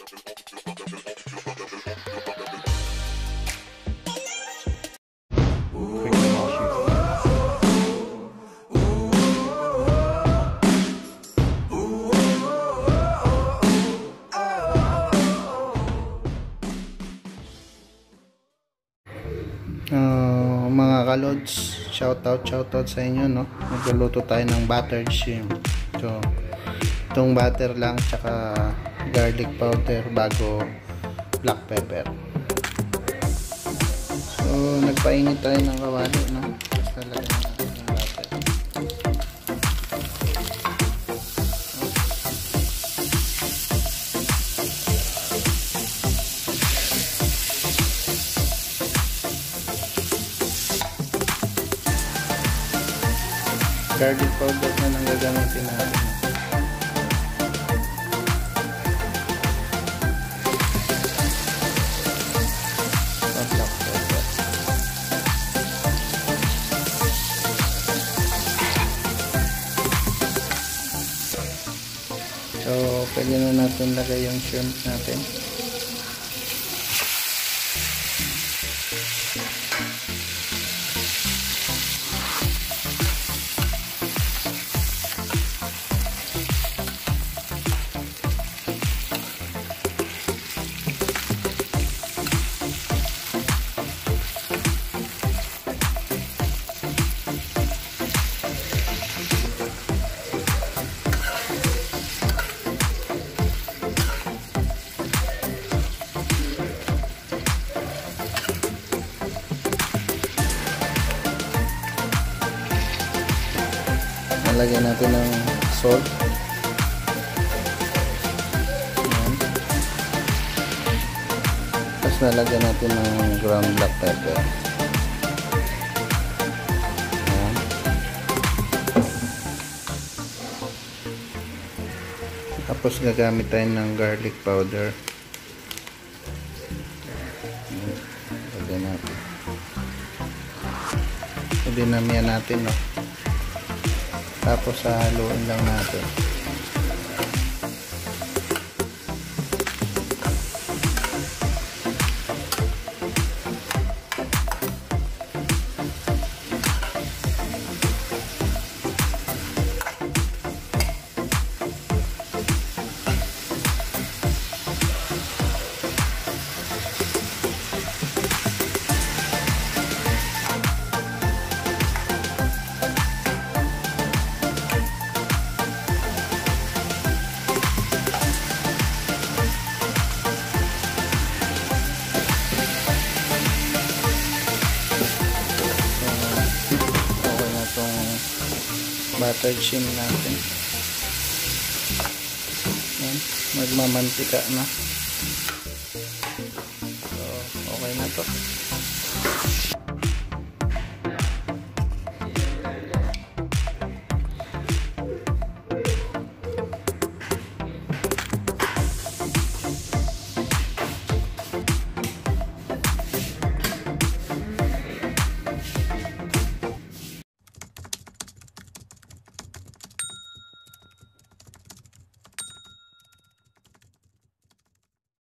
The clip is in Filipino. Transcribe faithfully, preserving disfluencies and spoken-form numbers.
Uh, mga kalods, shoutout shoutout sa inyo, no? Magluluto tayo ng buttered shrimp. So, itong butter lang tsaka garlic powder bago black pepper. So, nagpainit tayo ng kawali, no? Basta lagyan natin ng butter. Garlic powder na lang gagamitin natin. Black pepper. So, pwede na natin lagay yung shrimp natin. Lagyan natin ng salt. Ayan. Tapos nalagyan natin ng ground black pepper. Ayan. Tapos gagamit tayo ng garlic powder. Ayan. Lagyan natin. Dinamihan natin, no? Tapos haluin lang natin. Buttered shrimp natin. Yan, magmamantika na. So, okay na to.